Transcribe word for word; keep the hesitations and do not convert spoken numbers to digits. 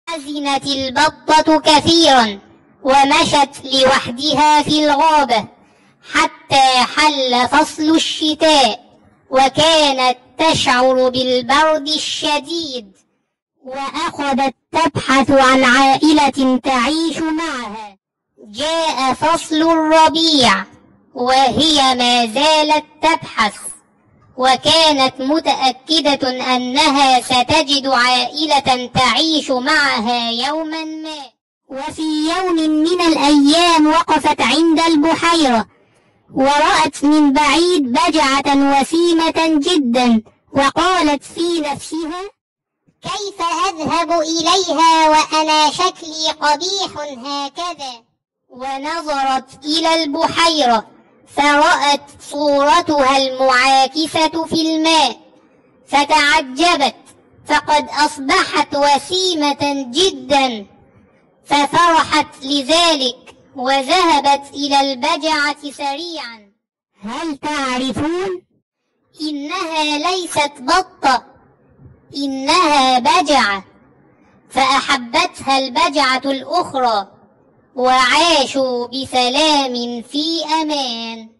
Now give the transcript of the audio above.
حزنت البطة كثيرا ومشت لوحدها في الغابة حتى حل فصل الشتاء، وكانت تشعر بالبرد الشديد، وأخذت تبحث عن عائلة تعيش معها. جاء فصل الربيع وهي ما زالت تبحث، وكانت متأكدة أنها ستجد عائلة تعيش معها يوما ما. وفي يوم من الأيام وقفت عند البحيرة ورأت من بعيد بجعة وسيمة جدا، وقالت في نفسها: كيف أذهب إليها وأنا شكلي قبيح هكذا؟ ونظرت إلى البحيرة فرأت صورتها المعاكسة في الماء، فتعجبت، فقد أصبحت وسيمة جدا، ففرحت لذلك وذهبت إلى البجعة سريعا. هل تعرفون؟ إنها ليست بطة، إنها بجعة. فأحبتها البجعة الأخرى وعاشوا بسلام في أمان.